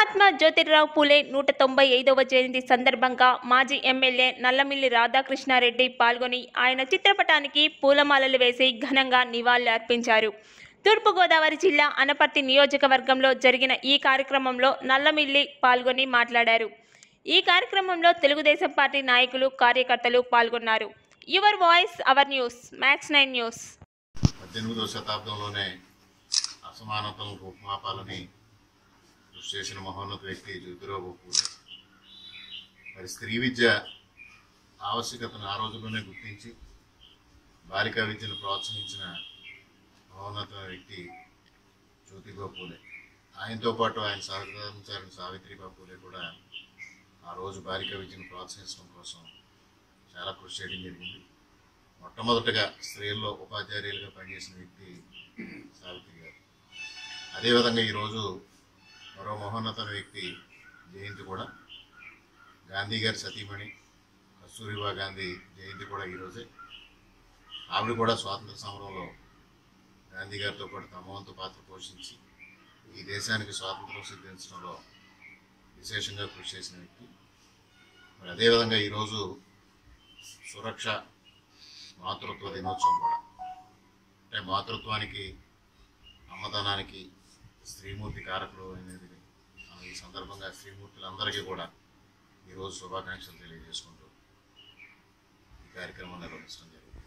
మహాత్మా జ్యోతిరావు పూలే 195వ జయంతి సందర్భంగా మాజీ ఎమ్మెల్యే నల్లమిల్లి రాధాకృష్ణారెడ్డి పాల్గొని ఆయన చిత్రపటానికి పూలమాలలు వేసి ఘనంగా నివాళులు అర్పించారు. తూర్పుగోదావరి జిల్లా అనపర్తి నియోజకవర్గంలో జరిగిన ఈ కార్యక్రమంలో నల్లమిల్లి పాల్గొని మాట్లాడారు. ఈ కార్యక్రమంలో తెలుగుదేశం పార్టీ నాయకులు, కార్యకర్తలు పాల్గొన్నారు. Your voice our news, Max 9 news. 18వ శతాబ్దంలోనే అసమానతలకు ఉపమాపాలని కృషి చేసిన మహోన్నత వ్యక్తి జ్యోతిరావు పూలే. మరి స్త్రీ విద్య ఆవశ్యకతను ఆ రోజుల్లోనే గుర్తించి బాలికా విద్యను ప్రోత్సహించిన మహోన్నత వ్యక్తి జ్యోతిరావు పూలే. ఆయనతో పాటు ఆయన సహకరించాలని సావిత్రిబాయి పూలే కూడా ఆ రోజు బాలికా విద్యను ప్రోత్సహించడం కోసం చాలా కృషి చేయడం జరిగింది. మొట్టమొదటగా స్త్రీల్లో ఉపాధ్యాయులుగా పనిచేసిన వ్యక్తి సావిత్రి గారు. అదేవిధంగా ఈరోజు మరో మహోన్నత వ్యక్తి జయంతి కూడా, గాంధీ గారి సతీమణి కస్తూరిబా గాంధీ జయంతి కూడా ఈరోజే. ఆవిడ కూడా స్వాతంత్ర సమరంలో గాంధీ గారితో పాటు తమ వంతు పాత్ర పోషించి ఈ దేశానికి స్వాతంత్రం సిద్ధించడంలో విశేషంగా కృషి చేసిన వ్యక్తి. మరి అదేవిధంగా ఈరోజు సురక్ష మాతృత్వ దినోత్సవం కూడా. అంటే మాతృత్వానికి, అమ్మదనానికి స్త్రీమూర్తి కారకులు అనేది ఈ సందర్భంగా స్త్రీమూర్తులందరికీ కూడా ఈరోజు శుభాకాంక్షలు తెలియజేసుకుంటూ ఈ కార్యక్రమం నిర్వహించడం జరిగింది.